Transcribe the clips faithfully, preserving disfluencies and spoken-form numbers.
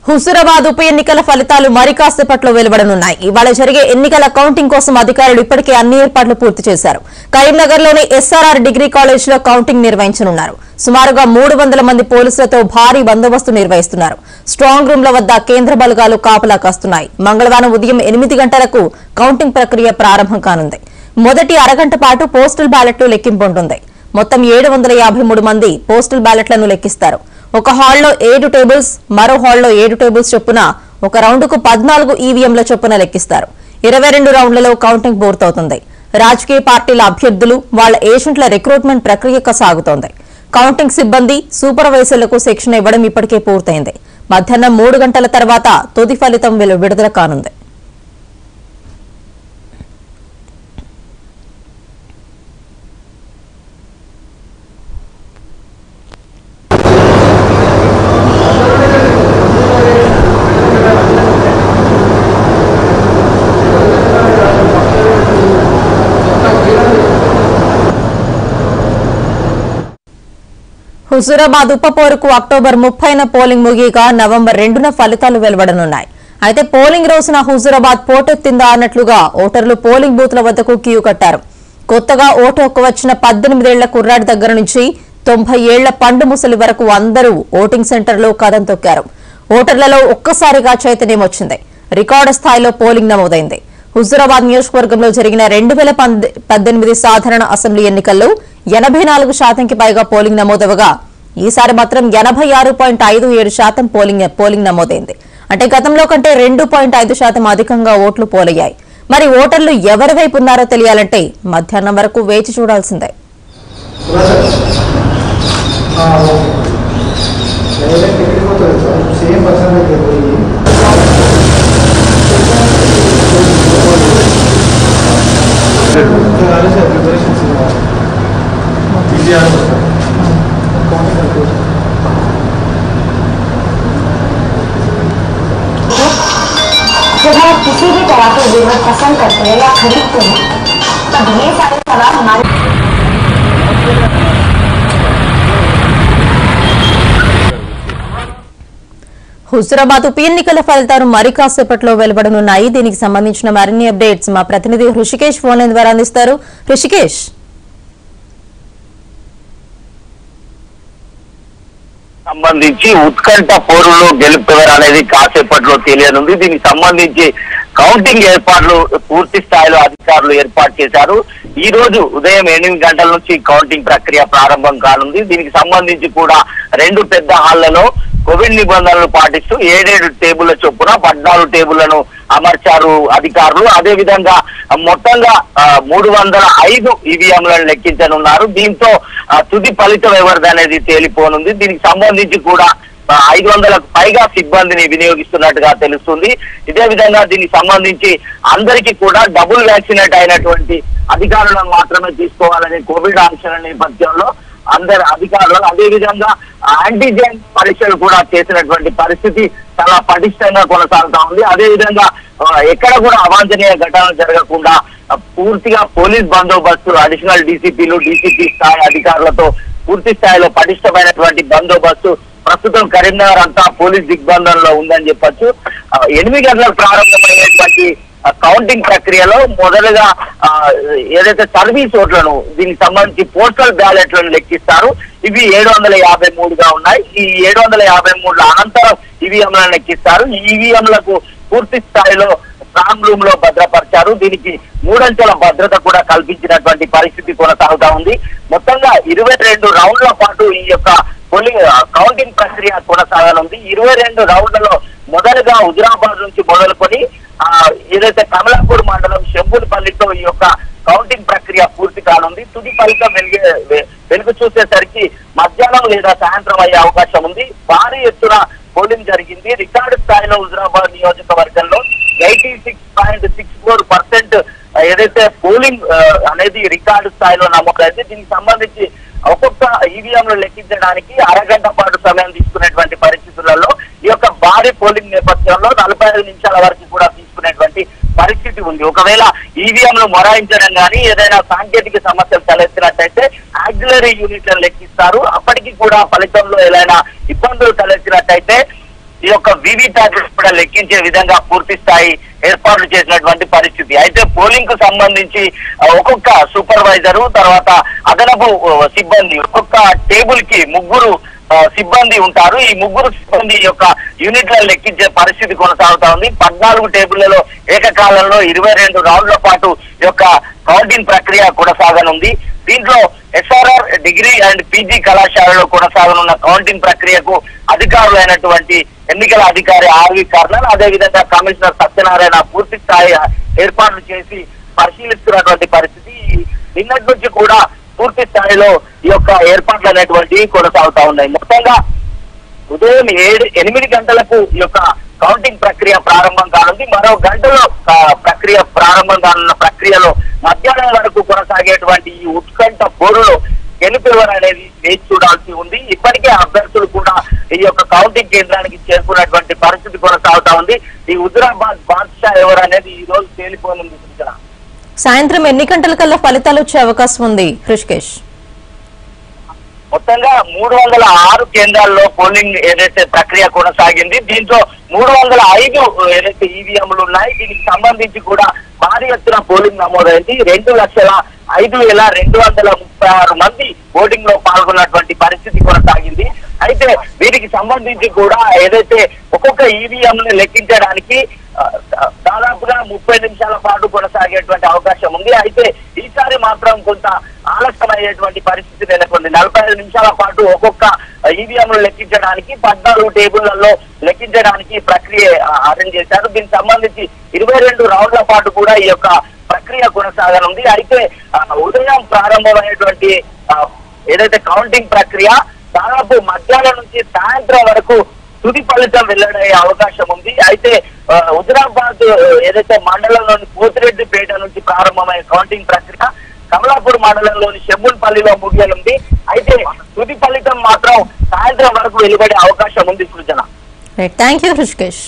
హుజూరాబాద్ ఉప ఎన్నికల ఫలితాలు మరి కాసేపట్లో వెలువడనున్నాయి. ఇవాళ జరిగే ఎన్నికల కౌంటింగ్ కోసం అధికారులు ఇప్పటికే అన్ని ఏర్పాట్లు పూర్తి చేశారు. కరీంనగర్లోని ఎస్ఆర్ఆర్ డిగ్రీ కాలేజ్లో కౌంటింగ్ నిర్వహించనున్నారు. సుమారుగా మూడు వందల మంది పోలీసులతో భారీ బందోబస్తు నిర్వహిస్తున్నారు. స్ట్రాంగ్ రూమ్ల వద్ద కేంద్ర బలగాలు కాపలా కాస్తున్నాయి. మంగళవారం ఉదయం ఎనిమిది గంటలకు కౌంటింగ్ ప్రక్రియ ప్రారంభం కానుంది. మొదటి అరగంట పాటు పోస్టల్ బ్యాలెట్లు లెక్కింపు ఉంటుంది. మొత్తం ఏడు వందల యాభై మూడు మంది పోస్టల్ బ్యాలెట్లను లెక్కిస్తారు. ఒక హాల్లో ఏడు టేబుల్స్, మరో హాల్లో ఏడు టేబుల్స్ చొప్పున ఒక రౌండ్కు పద్నాలుగు ఈవీఎంల చొప్పున లెక్కిస్తారు. ఇరవై రెండు రౌండ్లలో కౌంటింగ్ పూర్తవుతుంది. రాజకీయ పార్టీల అభ్యర్థులు, వాళ్ల ఏజెంట్ల రిక్రూట్మెంట్ ప్రక్రియ సాగుతోంది. కౌంటింగ్ సిబ్బంది, సూపర్వైజర్లకు శిక్షణ ఇవ్వడం ఇప్పటికే పూర్తయింది. మధ్యాహ్నం మూడు గంటల తర్వాత తుది ఫలితం విడుదల కానుంది. హుజూరాబాద్ ఉప పోరుకు అక్టోబర్ ముప్పైన పోలింగ్ ముగియగా నవంబర్ రెండున ఫలితాలు వెలువడనున్నాయి. అయితే పోలింగ్ రోజున హుజూరాబాద్ పోటెత్తిందా అన్నట్లుగా ఓటర్లు పోలింగ్ బూత్ల వద్దకు క్యూ కట్టారు. కొత్తగా ఓటు హక్కు వచ్చిన పద్దెనిమిదేళ్ల కుర్రాడి దగ్గర నుంచి తొంభై ఏళ్ల పండు ముసలి వరకు అందరూ ఓటింగ్ సెంటర్లో కదం తొక్కారు. ఓటర్లలో ఒక్కసారిగా చైతన్యం వచ్చింది. రికార్డు స్థాయిలో పోలింగ్ నమోదైంది. హుజూరాబాద్ నియోజకవర్గంలో జరిగిన రెండు వేల పద్దెనిమిది సాధారణ అసెంబ్లీ ఎన్నికల్లో ఎనభై నాలుగు శాతంకి పైగా పోలింగ్ నమోదవగా ఈసారి మాత్రం ఎనభై ఆరు పాయింట్ ఐదు ఏడు శాతం పోలింగ్ పోలింగ్ నమోదైంది. అంటే గతంలో కంటే రెండు పాయింట్ ఐదు శాతం అధికంగా ఓట్లు పోలయ్యాయి. మరి ఓటర్లు ఎవరి వైపు ఉన్నారో తెలియాలంటే మధ్యాహ్నం వరకు వేచి చూడాల్సిందే. जब आप किसी भी तरह के जेवर पसंद करते हैं या खरीदते हैं तब ये सारे सवाल हमारे హుజూరాబాద్ ఉప ఎన్నికల ఫలితాలు మరి కాసేపట్లో వెలువడనున్నాయి. దీనికి సంబంధించిన మరిన్ని అప్డేట్స్ మా ప్రతినిధి హృషికేష్ ఫోన్ లైన్ ద్వారా అందిస్తారు. హృషికేష్, సంబంధించి ఉత్కంఠ పోరులో గెలుపుతారు అనేది కాసేపట్లో తెలియనుంది. దీనికి సంబంధించి కౌంటింగ్ ఏర్పాట్లు పూర్తి స్థాయిలో అధికారులు ఏర్పాటు చేశారు. ఈ రోజు ఉదయం ఎనిమిది గంటల నుంచి కౌంటింగ్ ప్రక్రియ ప్రారంభం కానుంది. దీనికి సంబంధించి కూడా రెండు పెద్ద హాళ్లలో కోవిడ్ నిబంధనలు పాటిస్తూ ఏడేడు టేబుళ్ల చొప్పున పద్నాలుగు టేబుళ్లను అమర్చారు అధికారులు. అదే విధంగా మొత్తంగా మూడు వందల ఐదు ఈవీఎంలను లెక్కించనున్నారు. దీంతో తుది ఫలితం ఎవరిది అనేది తేలిపోనుంది. దీనికి సంబంధించి కూడా ఐదు వందలకు పైగా సిబ్బందిని వినియోగిస్తున్నట్టుగా తెలుస్తుంది. ఇదే విధంగా దీనికి సంబంధించి అందరికీ కూడా డబుల్ వ్యాక్సినేట్ అయినటువంటి అధికారులను మాత్రమే తీసుకోవాలనే కోవిడ్ ఆంక్షల నేపథ్యంలో అందరు అధికారులు అదే విధంగా యాంటీజెన్ పరీక్షలు కూడా చేసినటువంటి పరిస్థితి చాలా పటిష్టంగా కొనసాగుతా ఉంది. అదే విధంగా ఎక్కడ కూడా అవాంఛనీయ ఘటనలు జరగకుండా పూర్తిగా పోలీస్ బందోబస్తు, అడిషనల్ డీసీపీలు, డీసీపీ స్థాయి అధికారులతో పూర్తి స్థాయిలో పటిష్టమైనటువంటి బందోబస్తు ప్రస్తుతం కరీంనగర్ అంతా పోలీస్ దిగ్బంధంలో ఉందని చెప్పొచ్చు. ఎనిమిది గంటలకు ప్రారంభమైనటువంటి కౌంటింగ్ ప్రక్రియలో మొదలుగా ఏదైతే సర్వీస్ ఓట్లను దీనికి సంబంధించి పోస్టల్ బ్యాలెట్లను లెక్కిస్తారు. ఇవి ఏడు వందల యాభై మూడుగా ఉన్నాయి. ఈ ఏడు వందల యాభై మూడుల అనంతరం ఈవీఎంలను లెక్కిస్తారు. ఈ ఈవీఎంలకు పూర్తి స్థాయిలో స్ట్రాంగ్ రూమ్ లో భద్రపరిచారు. దీనికి మూడంచెల భద్రత కూడా కల్పించినటువంటి పరిస్థితి కొనసాగుతా ఉంది. మొత్తంగా ఇరవై రెండు రౌండ్ల పాటు ఈ యొక్క పోలింగ్ కౌంటింగ్ ప్రక్రియ కొనసాగనుంది. ఇరవై రెండు రౌండ్లలో మొదలుగా హుజూరాబాద్ నుంచి మొదలుకొని ఆ ఏదైతే కమలాపూర్ మండలం శంభులపల్లితో ఈ యొక్క కౌంటింగ్ ప్రక్రియ పూర్తి కానుంది. తుది ఫలితం వెలుగు వెలుగు చూసేసరికి మధ్యాహ్నం లేదా సాయంత్రం అయ్యే అవకాశం ఉంది. భారీ ఎత్తున పోలింగ్ జరిగింది. రికార్డు స్థాయిలో హుజూరాబాద్ నియోజకవర్గంలో eighty six point six four percent ఏదైతే పోలింగ్ అనేది రికార్డు స్థాయిలో నమోదైంది. దీనికి సంబంధించి ఒక్కొక్క ఈవీఎంలు లెక్కించడానికి అరగంట పాటు సమయం తీసుకునేటువంటి పరిస్థితులలో ఈ యొక్క భారీ పోలింగ్ నేపథ్యంలో నలభై ఐదు నిమిషాల వరకు కూడా తీసుకునేటువంటి పరిస్థితి ఉంది. ఒకవేళ ఈవీఎంలు మొరాయించడం కానీ ఏదైనా సాంకేతిక సమస్యలు తలెత్తినట్టయితే ఆక్సిలరీ యూనిట్లను లెక్కిస్తారు. అప్పటికి కూడా ఫలితంలో ఏదైనా ఇబ్బందులు తలెత్తినట్టయితే ఈ యొక్క వివిప్యాట్ కూడా లెక్కించే విధంగా పూర్తి స్థాయి ఏర్పాట్లు చేసినటువంటి పరిస్థితి. అయితే పోలింగ్ కు సంబంధించి ఒక్కొక్క సూపర్వైజరు తర్వాత అదనపు సిబ్బంది ఒక్కొక్క టేబుల్ కి ముగ్గురు సిబ్బంది ఉంటారు. ఈ ముగ్గురు సిబ్బంది యొక్క యూనిట్లను లెక్కించే పరిస్థితి కొనసాగుతా ఉంది. పద్నాలుగు టేబుళ్లలో ఏకకాలంలో ఇరవై రెండు రౌండ్ల పాటు యొక్క కౌంటింగ్ ప్రక్రియ కొనసాగనుంది. దీంట్లో ఎస్ఆర్ఆర్ డిగ్రీ అండ్ పీజీ కళాశాలలో కొనసాగనున్న కౌంటింగ్ ప్రక్రియకు అధికారులైనటువంటి ఎన్నికల అధికారి ఆర్వి కర్ణన్ అదేవిధంగా కమిషనర్ సత్యనారాయణ పూర్తి స్థాయి ఏర్పాట్లు చేసి పరిశీలిస్తున్నటువంటి పరిస్థితి. నిన్నటి నుంచి కూడా పూర్తి స్థాయిలో ఈ యొక్క ఏర్పాట్లు అనేటువంటి కొనసాగుతా ఉన్నాయి. మొత్తంగా ఉదయం ఏడు ఎనిమిది గంటలకు ఈ యొక్క కౌంటింగ్ ప్రక్రియ ప్రారంభం కానుంది. మరో గంటలో ప్రక్రియ ప్రారంభం కానున్న ప్రక్రియలో మధ్యాహ్నం వరకు కొనసాగేటువంటి ఈ ఉత్కంఠ పోరులో గెలుపెవరు అనేది వేచి చూడాల్సి ఉంది. ఇప్పటికే అభ్యర్థులు కూడా ఈ యొక్క కౌంటింగ్ కేంద్రానికి చేరుకున్నటువంటి పరిస్థితి కొనసాగుతా ఉంది. ఈ హుజురాబాద్ బాద్షా ఎవరు అనేది ఈ రోజు తేలిపోనుంది. సాయంత్రం ఎన్ని గంటల కల్లా ఫలితాలు వచ్చే అవకాశం ఉంది హృషికేష్? మొత్తంగా మూడు వందల ఆరు కేంద్రాల్లో పోలింగ్ ఏదైతే ప్రక్రియ కొనసాగింది. దీంట్లో మూడు వందల ఐదు ఏదైతే ఈవీఎంలు ఉన్నాయి దీనికి సంబంధించి కూడా భారీ ఎత్తున పోలింగ్ నమోదైంది. రెండు లక్షల ఐదు వేల రెండు వందల ముప్పై ఆరు మంది ఓటింగ్ లో పాల్గొన్నటువంటి పరిస్థితి కొనసాగింది. అయితే వీటికి సంబంధించి కూడా ఏదైతే ఒక్కొక్క ఈవీఎం ని లెక్కించడానికి దాదాపుగా ముప్పై నిమిషాల పాటు కొనసాగేటువంటి అవకాశం ఉంది. అయితే ఈసారి మాత్రం కొంత ఆలస్యం అయ్యేటువంటి పరిస్థితి నెలకొంది. నలభై ఐదు నిమిషాల పాటు ఒక్కొక్క ఈవీఎంలు లెక్కించడానికి పద్నాలుగు టేబుళ్లలో లెక్కించడానికి ప్రక్రియ అరేంజ్ చేశారు. దీనికి సంబంధించి ఇరవై రెండు రౌండ్ల పాటు కూడా ఈ యొక్క ప్రక్రియ కొనసాగనుంది. అయితే ఉదయం ప్రారంభమైనటువంటి ఏదైతే కౌంటింగ్ ప్రక్రియ దాదాపు మధ్యాహ్నం నుంచి సాయంత్రం వరకు తుది ఫలితం వెల్లడయ్యే అవకాశం ఉంది. అయితే హుజురాబాద్ ఏదైతే మండలంలోని పోతిరెడ్డిపేట నుంచి ప్రారంభమైన కౌంటింగ్ ప్రక్రియ కమలాపూర్ మండలంలోని షెమ్మున్పల్లిలో ముగియనుంది. అయితే తుది ఫలితం మాత్రం సాయంత్రం వరకు వెలువడే అవకాశం ఉంది. Srujana, thank you Hrishikesh.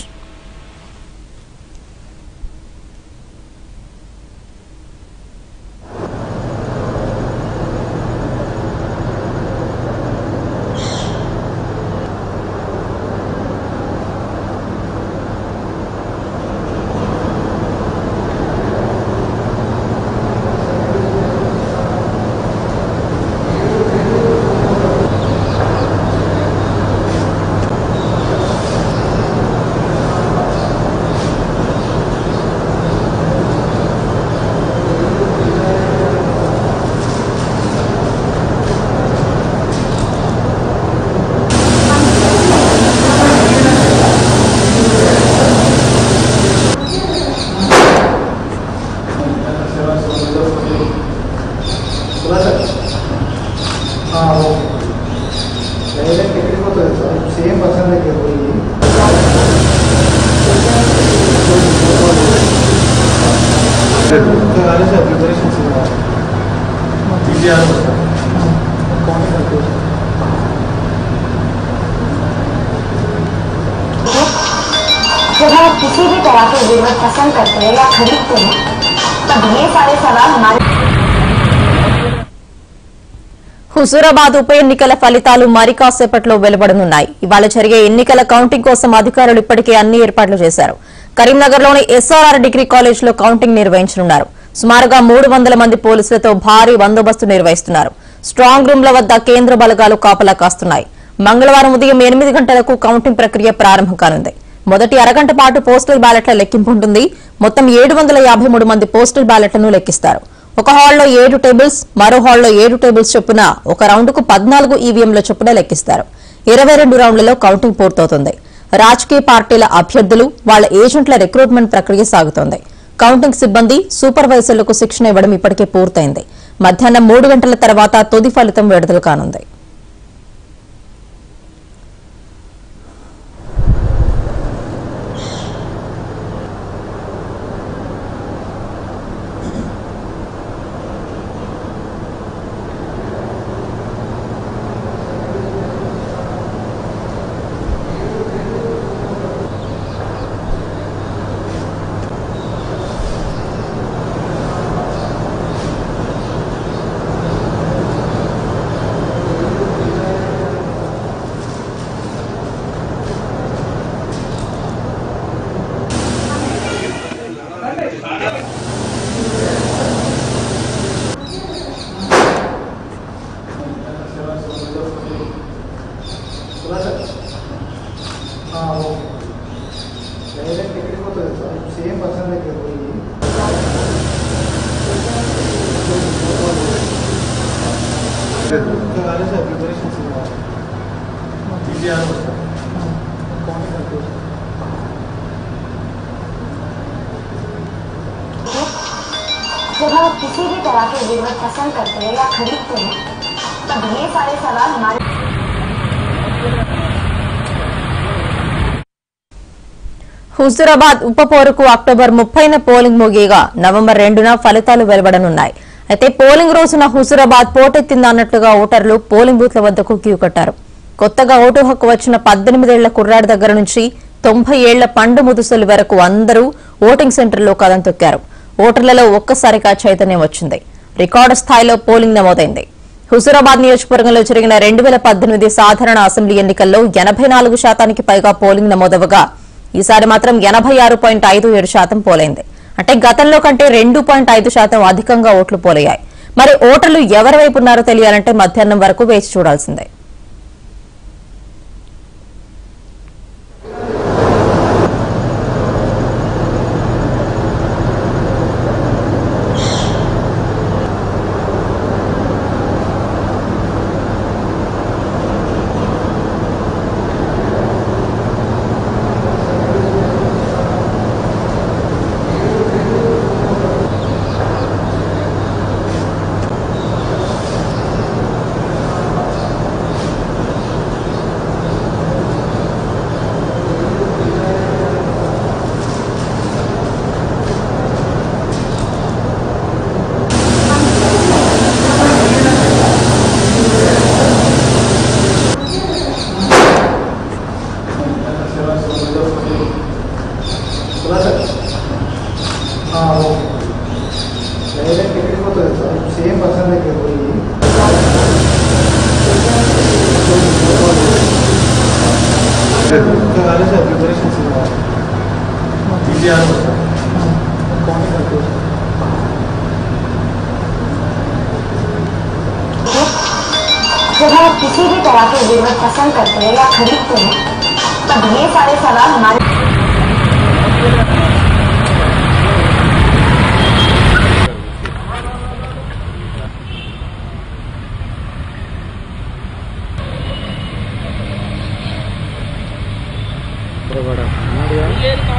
Same person దగ్గర పోయి ప్రిపరేషన్స్ जब हम किसी भी तरह की जरूरत पसंद करते हैं या खरीदते हैं तब ये सारे सवाल हमारे హుజూరాబాద్ ఉప ఎన్నికల ఫలితాలు మరి కాసేపట్లో వెలువడనున్నాయి. ఇవాళ జరిగే ఎన్నికల కౌంటింగ్ కోసం అధికారులు ఇప్పటికే అన్ని ఏర్పాట్లు చేశారు. కరీంనగర్లోని ఎస్ఆర్ఆర్ డిగ్రీ కాలేజ్లో కౌంటింగ్ నిర్వహించనున్నారు. సుమారుగా మూడు వందల మంది పోలీసులతో భారీ బందోబస్తు నిర్వహిస్తున్నారు. స్ట్రాంగ్ రూమ్ల వద్ద కేంద్ర బలగాలు కాపలా కాస్తున్నాయి. మంగళవారం ఉదయం ఎనిమిది గంటలకు కౌంటింగ్ ప్రక్రియ ప్రారంభం కానుంది. మొదటి అరగంట పాటు పోస్టల్ బ్యాలెట్ల లెక్కింపు ఉంటుంది. మొత్తం ఏడు వందల యాభై మూడు మంది పోస్టల్ బ్యాలెట్లను లెక్కిస్తారు. ఒక హాల్లో ఏడు టేబుల్స్, మరో హాల్లో ఏడు టేబుల్స్ చొప్పున ఒక రౌండ్కు పద్నాలుగు ఈవీఎంల చొప్పున లెక్కిస్తారు. ఇరవై రెండు రౌండ్లలో కౌంటింగ్ పూర్తవుతుంది. రాజకీయ పార్టీల అభ్యర్థులు, వాళ్ల ఏజెంట్ల రిక్రూట్మెంట్ ప్రక్రియ సాగుతోంది. కౌంటింగ్ సిబ్బంది, సూపర్వైజర్లకు శిక్షణ ఇవ్వడం ఇప్పటికే పూర్తయింది. మధ్యాహ్నం మూడు గంటల తర్వాత తుది ఫలితం విడుదల కానుంది. డైరెక్ట్ ఎక్కడికి పోతుంది సార్ సేమ్ పర్సన్ దగ్గర పోయి కాలేదు సార్ ప్రిపరేషన్స్ ఈజీ సార్ जब हम किसी भी तरह के जेवर पसंद करते हैं या खरीदते हैं तब ये सारे सवाल हमारे హుజూరాబాద్ ఉప పోరుకు అక్టోబర్ ముప్పైన పోలింగ్ ముగియగా నవంబర్ రెండున ఫలితాలు వెలువడనున్నాయి. అయితే పోలింగ్ రోజున హుజూరాబాద్ పోటెత్తిందన్నట్లుగా ఓటర్లు పోలింగ్ బూత్ల వద్దకు క్యూ కట్టారు. కొత్తగా ఓటు హక్కు వచ్చిన పద్దెనిమిదేళ్ల కుర్రాడి దగ్గర నుంచి తొంభై ఏళ్ల పండు ముదుసలి వరకు అందరూ ఓటింగ్ సెంటర్లో కదం తొక్కారు. ఓటర్లలో ఒక్కసారిగా చైతన్యం వచ్చింది. రికార్డు స్థాయిలో పోలింగ్ నమోదైంది. హుజూరాబాద్ నియోజకవర్గంలో జరిగిన రెండు వేల పద్దెనిమిది సాధారణ అసెంబ్లీ ఎన్నికల్లో ఎనభై నాలుగు శాతానికి పైగా పోలింగ్ నమోదవగా ఈసారి మాత్రం ఎనభై ఆరు పాయింట్ ఐదు ఏడు శాతం పోలైంది. అంటే గతంలో కంటే రెండు పాయింట్ ఐదు శాతం అధికంగా ఓట్లు పోలయ్యాయి. మరి ఓటర్లు ఎవరి వైపు ఉన్నారో తెలియాలంటే మధ్యాహ్నం వరకు వేచి చూడాల్సిందే. డైరెక్ట్ ఎక్కడికి పోతుంది సార్ సేమ్ పర్సన్ దగ్గర పోయి కాలేదు సార్ ప్రిపరేషన్స్ ఈజీ సార్ जब हम किसी भी तरह के जेवर पसंद करते हैं या खरीदते हैं तब ये सारे सवाल हमारे बड़ा